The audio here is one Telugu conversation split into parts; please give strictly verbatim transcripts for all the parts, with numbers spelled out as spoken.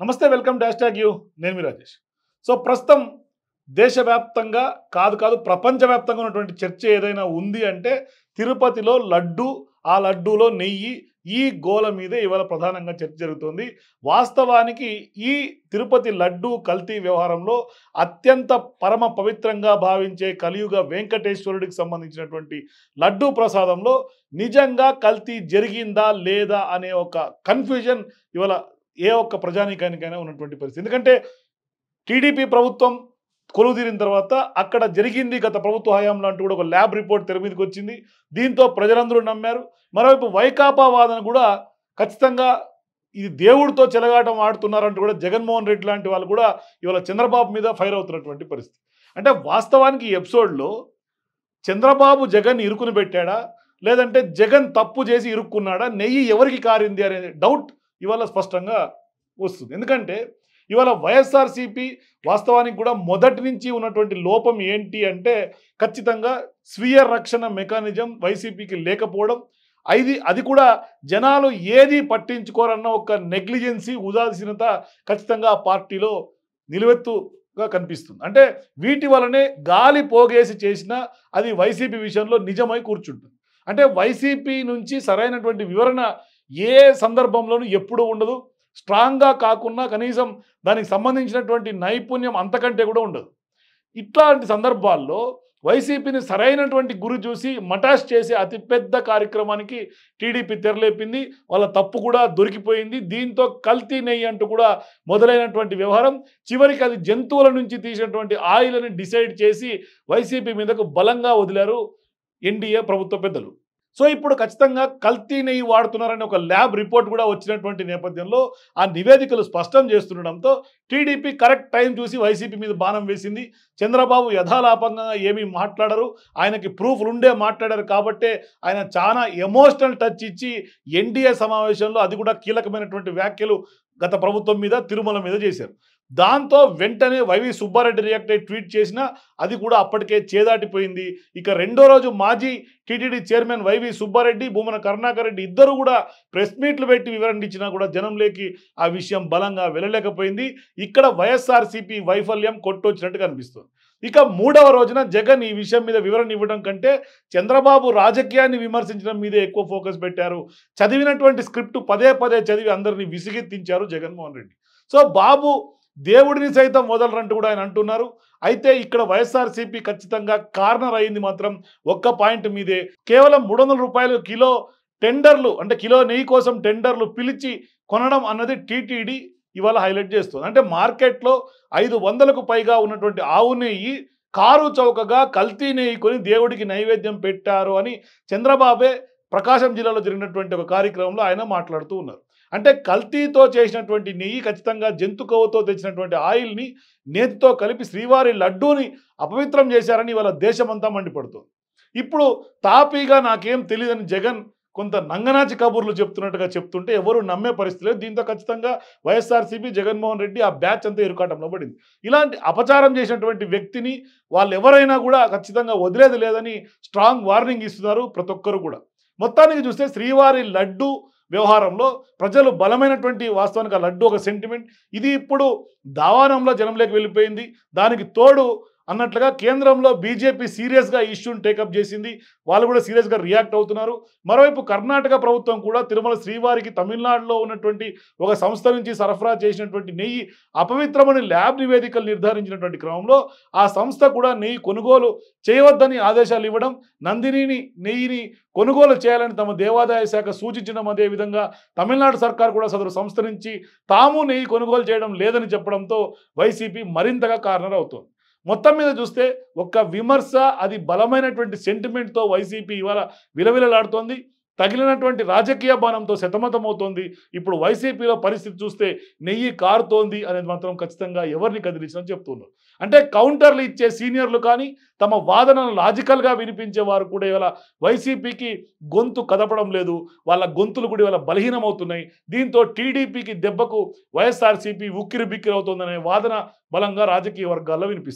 నమస్తే, వెల్కమ్ డాష్ ట్యాగ్ యూ. నేను మీ రాజేష్. సో ప్రస్తుతం దేశవ్యాప్తంగా కాదు కాదు ప్రపంచవ్యాప్తంగా ఉన్నటువంటి చర్చ ఏదైనా ఉంది అంటే తిరుపతిలో లడ్డు, ఆ లడ్డూలో నెయ్యి, ఈ గోల మీదే ఇవాళ ప్రధానంగా చర్చ జరుగుతుంది. వాస్తవానికి ఈ తిరుపతి లడ్డు కల్తీ వ్యవహారంలో అత్యంత పరమ పవిత్రంగా భావించే కలియుగ వెంకటేశ్వరుడికి సంబంధించినటువంటి లడ్డు ప్రసాదంలో నిజంగా కల్తీ జరిగిందా లేదా అనే ఒక కన్ఫ్యూజన్ ఇవాళ ఏ ఒక్క ప్రజానీకానికైనా ఉన్నటువంటి పరిస్థితి. ఎందుకంటే టీడీపీ ప్రభుత్వం కొలువుదీరిన తర్వాత అక్కడ జరిగింది గత ప్రభుత్వ హయాంలో అంటూ కూడా ఒక ల్యాబ్ రిపోర్ట్ తెర మీదకి వచ్చింది. దీంతో ప్రజలందరూ నమ్మారు. మరోవైపు వైకాపా వాదన కూడా ఖచ్చితంగా ఇది దేవుడితో చెలగాటం ఆడుతున్నారంటూ కూడా జగన్మోహన్ రెడ్డి లాంటి వాళ్ళు కూడా ఇవాళ చంద్రబాబు మీద ఫైర్ అవుతున్నటువంటి పరిస్థితి. అంటే వాస్తవానికి ఈ ఎపిసోడ్లో చంద్రబాబు జగన్ ఇరుకుని పెట్టాడా, లేదంటే జగన్ తప్పు చేసి ఇరుక్కున్నాడా, నెయ్యి ఎవరికి కారింది అనే డౌట్ ఇవాళ స్పష్టంగా వస్తుంది. ఎందుకంటే ఇవాళ వైఎస్ఆర్సీపీ వాస్తవానికి కూడా మొదటి నుంచి ఉన్నటువంటి లోపం ఏంటి అంటే ఖచ్చితంగా స్వీయ రక్షణ మెకానిజం వైసీపీకి లేకపోవడం, అది అది కూడా జనాలు ఏది పట్టించుకోరన్న ఒక నెగ్లిజెన్సీ, ఉదాసీనత ఖచ్చితంగా ఆ పార్టీలో నిలువెత్తుగా కనిపిస్తుంది. అంటే వీటి వలనే గాలి పోగేసి చేసినా అది వైసీపీ విషయంలో నిజమై కూర్చుంటుంది. అంటే వైసీపీ నుంచి సరైనటువంటి వివరణ ఏ సందర్భంలోనూ ఎప్పుడూ ఉండదు. స్ట్రాంగ్గా కాకుండా కనీసం దానికి సంబంధించినటువంటి నైపుణ్యం అంతకంటే కూడా ఉండదు. ఇట్లాంటి సందర్భాల్లో వైసీపీని సరైనటువంటి గురి చూసి మటాష్ చేసే అతిపెద్ద కార్యక్రమానికి టీడీపీ తెరలేపింది. వాళ్ళ తప్పు కూడా దొరికిపోయింది. దీంతో కల్తీ నెయ్యి అంటూ కూడా మొదలైనటువంటి వ్యవహారం చివరికి అది జంతువుల నుంచి తీసినటువంటి ఆయిల్ అని డిసైడ్ చేసి వైసీపీ మీదకు బలంగా వదిలారు ఎన్డీఏ ప్రభుత్వ పెద్దలు. సో ఇప్పుడు ఖచ్చితంగా కల్తీ నెయ్యి వాడుతున్నారని ఒక ల్యాబ్ రిపోర్ట్ కూడా వచ్చినటువంటి నేపథ్యంలో ఆ నివేదికలు స్పష్టం చేస్తుండడంతో టీడీపీ కరెక్ట్ టైం చూసి వైసీపీ మీద బాణం వేసింది. చంద్రబాబు యథాలాపంగా ఏమీ మాట్లాడరు, ఆయనకి ప్రూఫ్లు ఉండే మాట్లాడారు కాబట్టే ఆయన చాలా ఎమోషనల్ టచ్ ఇచ్చి ఎన్డీఏ సమావేశంలో అది కూడా కీలకమైనటువంటి వ్యాఖ్యలు గత ప్రభుత్వం మీద, తిరుమల మీద చేశారు. దాంతో వెంటనే వైవి సుబ్బారెడ్డి రియాక్ట్ అయ్యి ట్వీట్ చేసినా అది కూడా అప్పటికే చేదాటిపోయింది. ఇక రెండో రోజు మాజీ TTD chairman YV Subba Reddy, Bhumana Karunakar Reddy ఇద్దరు కూడా ప్రెస్ మీట్లు పెట్టి వివరణ ఇచ్చినా కూడా జనంలోకి ఆ విషయం బలంగా వెళ్ళలేకపోయింది. ఇక్కడ వైఎస్ఆర్సీపీ వైఫల్యం కొట్టొచ్చినట్టు కనిపిస్తుంది. ఇక మూడవ రోజున జగన్ ఈ విషయం మీద వివరణ ఇవ్వడం కంటే చంద్రబాబు రాజకీయాన్ని విమర్శించడం మీదే ఎక్కువ ఫోకస్ పెట్టారు. చదివినటువంటి స్క్రిప్ట్ పదే పదే చదివి అందరినీ విసిగెత్తించారు జగన్మోహన్ రెడ్డి. సో బాబు దేవుడిని సైతం వదలరంటూ కూడా ఆయన అంటున్నారు. అయితే ఇక్కడ వైఎస్ఆర్సీపీ ఖచ్చితంగా కార్నర్ అయింది మాత్రం ఒక్క పాయింట్ మీదే. కేవలం మూడు వందల రూపాయలు కిలో టెండర్లు, అంటే కిలో నెయ్యి కోసం టెండర్లు పిలిచి కొనడం అన్నది టీటీడీ ఇవాళ హైలైట్ చేస్తుంది. అంటే మార్కెట్లో ఐదు వందలకు పైగా ఉన్నటువంటి ఆవు నెయ్యి కారు చౌకగా కల్తీ నెయ్యి కొని దేవుడికి నైవేద్యం పెట్టారు అని చంద్రబాబే ప్రకాశం జిల్లాలో జరిగినటువంటి ఒక కార్యక్రమంలో ఆయన మాట్లాడుతూ ఉన్నారు. అంటే కల్తీతో చేసినటువంటి నెయ్యి ఖచ్చితంగా జంతు కొవ్వుతో తెచ్చినటువంటి ఆయిల్ని నేతితో కలిపి శ్రీవారి లడ్డూని అపవిత్రం చేశారని ఇవాళ దేశమంతా మండిపడుతుంది. ఇప్పుడు తాపీగా నాకేం తెలియదని జగన్ కొంత నంగనాచి కబుర్లు చెప్తున్నట్టుగా చెప్తుంటే ఎవరు నమ్మే పరిస్థితి లేదు. దీంతో ఖచ్చితంగా వైఎస్ఆర్సీపీ, జగన్మోహన్ రెడ్డి ఆ బ్యాచ్ అంతా ఇరుకాటంలో పడింది. ఇలాంటి అపచారం చేసినటువంటి వ్యక్తిని వాళ్ళు ఎవరైనా కూడా ఖచ్చితంగా వదిలేది లేదని స్ట్రాంగ్ వార్నింగ్ ఇస్తున్నారు ప్రతి ఒక్కరు కూడా. మొత్తానికి చూస్తే శ్రీవారి లడ్డు వ్యవహారంలో ప్రజలు బలమైనటువంటి, వాస్తవానికి ఆ లడ్డు ఒక సెంటిమెంట్, ఇది ఇప్పుడు దావానంలో జనంలోకి వెళ్ళిపోయింది. దానికి తోడు అన్నట్లుగా కేంద్రంలో బీజేపీ సీరియస్గా ఇష్యూని టేకప్ చేసింది. వాళ్ళు కూడా సీరియస్గా రియాక్ట్ అవుతున్నారు. మరోవైపు కర్ణాటక ప్రభుత్వం కూడా తిరుమల శ్రీవారికి తమిళనాడులో ఉన్నటువంటి ఒక సంస్థ నుంచి సరఫరా చేసినటువంటి నెయ్యి అపవిత్రమని ల్యాబ్ నివేదికలు నిర్ధారించినటువంటి క్రమంలో ఆ సంస్థ కూడా నెయ్యి కొనుగోలు చేయవద్దని ఆదేశాలు ఇవ్వడం, నందినిని నెయ్యిని కొనుగోలు చేయాలని తమ దేవాదాయ శాఖ సూచించడం, అదేవిధంగా తమిళనాడు సర్కార్ కూడా సదరు సంస్థ నుంచి తాము నెయ్యి కొనుగోలు చేయడం లేదని చెప్పడంతో వైసీపీ మరింతగా కార్నర్ అవుతోంది. మొత్తం మీద చూస్తే ఒక్క విమర్శ, అది బలమైనటువంటి సెంటిమెంట్తో వైసీపీ ఇవాళ విలవిలలాడుతోంది. తగిలినటువంటి రాజకీయ బాణంతో సతమతమవుతోంది. ఇప్పుడు వైసీపీలో పరిస్థితి చూస్తే నెయ్యి కారుతోంది అనేది మాత్రం ఖచ్చితంగా ఎవరిని కదిలించని చెప్తున్నారు. అంటే కౌంటర్లు ఇచ్చే సీనియర్లు కానీ తమ వాదనను లాజికల్గా వినిపించే వారు కూడా ఇవాళ వైసీపీకి గొంతు కదపడం లేదు. వాళ్ళ గొంతులు కూడా ఇవాళ బలహీనమవుతున్నాయి. దీంతో టీడీపీకి దెబ్బకు వైఎస్ఆర్సీపీ ఉక్కిరి బిక్కిరి అవుతుందనే వాదన బలంగా రాజకీయ వర్గాల్లో వినిపిస్తుంది.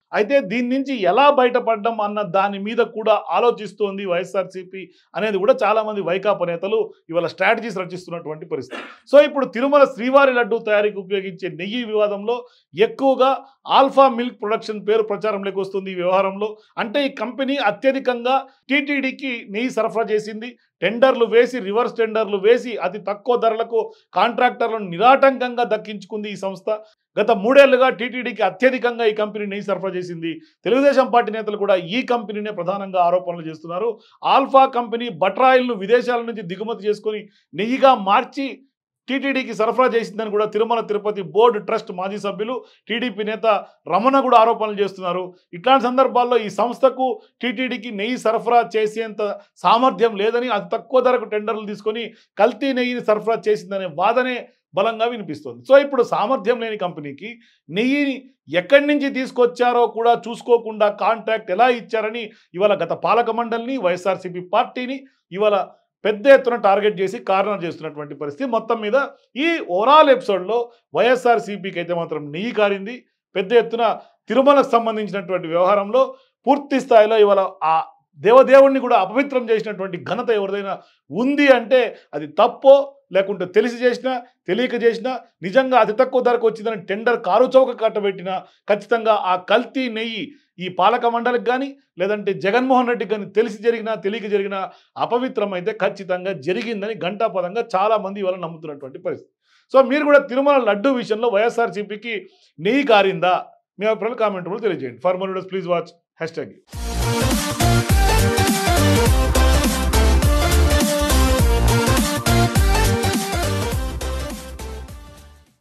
అయితే దీని నుంచి ఎలా బయటపడడం అన్న దాని మీద కూడా ఆలోచిస్తోంది వైఎస్ఆర్సీపీ అనేది కూడా చాలామంది వైకాపా నేతలు ఇవాళ స్ట్రాటజీస్ రచిస్తున్నటువంటి పరిస్థితి. సో ఇప్పుడు తిరుమల శ్రీవారి లడ్డు తయారీకి ఉపయోగించే నెయ్యి వివాదంలో ఎక్కువగా ఆల్ఫా మిల్క్ ప్రొడక్షన్ పేరు ప్రచారంలోకి వస్తుంది ఈ వ్యవహారంలో. అంటే ఈ కంపెనీ అత్యధికంగా టీటీడీకి నెయ్యి సరఫరా చేసింది. టెండర్లు వేసి రివర్స్ టెండర్లు వేసి అతి తక్కువ ధరలకు కాంట్రాక్టర్లను నిరాటంకంగా దక్కించుకుంది ఈ సంస్థ. గత మూడేళ్లుగా టీటీడీకి అత్యధికంగా ఈ కంపెనీ నెయ్యి సరఫరా చేసింది. తెలుగుదేశం పార్టీ నేతలు కూడా ఈ కంపెనీనే ప్రధానంగా ఆరోపణలు చేస్తున్నారు. ఆల్ఫా కంపెనీ బటర్ ఆయిల్ను విదేశాల నుంచి దిగుమతి చేసుకొని నెయ్యిగా మార్చి టీటీడీకి సరఫరా చేసిందని కూడా తిరుమల తిరుపతి బోర్డు ట్రస్ట్ మాజీ సభ్యులు టీడీపీ నేత రమణ కూడా ఆరోపణలు చేస్తున్నారు. ఇట్లాంటి సందర్భాల్లో ఈ సంస్థకు టీటీడీకి నెయ్యి సరఫరా చేసేంత సామర్థ్యం లేదని, అతి తక్కువ ధరకు టెండర్లు తీసుకొని కల్తీ నెయ్యిని సరఫరా చేసిందనే వాదనే బలంగా వినిపిస్తుంది. సో ఇప్పుడు సామర్థ్యం లేని కంపెనీకి నెయ్యిని ఎక్కడి నుంచి తీసుకొచ్చారో కూడా చూసుకోకుండా కాంట్రాక్ట్ ఎలా ఇచ్చారని ఇవాళ గత పాలక మండలిని, వైఎస్ఆర్సీపీ పార్టీని ఇవాళ పెద్ద ఎత్తున టార్గెట్ చేసి కార్నర్ చేస్తున్నటువంటి పరిస్థితి. మొత్తం మీద ఈ ఓవరాల్ ఎపిసోడ్లో వైఎస్ఆర్సీపీకి అయితే మాత్రం నెయ్యి కారింది. పెద్ద ఎత్తున తిరుమలకు సంబంధించినటువంటి వ్యవహారంలో పూర్తి స్థాయిలో ఇవాళ ఆ దేవదేవుణ్ణి కూడా అపవిత్రం చేసినటువంటి ఘనత ఎవరిదైనా ఉంది అంటే అది తప్పో లేకుంటే తెలిసి చేసినా తెలియక చేసినా నిజంగా అతి తక్కువ ధరకు వచ్చిందని టెండర్ కారు చౌక కట్టబెట్టినా ఖచ్చితంగా ఆ కల్తీ నెయ్యి ఈ పాలక మండలికి కానీ లేదంటే జగన్మోహన్ రెడ్డికి కానీ తెలిసి జరిగినా తెలియక జరిగిన అపవిత్రం అయితే ఖచ్చితంగా జరిగిందని ఘంటాపదంగా చాలామంది ఇవాళ నమ్ముతున్నటువంటి పరిస్థితి. సో మీరు కూడా తిరుమల లడ్డు విషయంలో వైఎస్ఆర్సీపీకి నెయ్యి కారిందా? మీ అభిప్రాయాలు కామెంట్ కూడా తెలియజేయండి. For more videos please watch hash tag.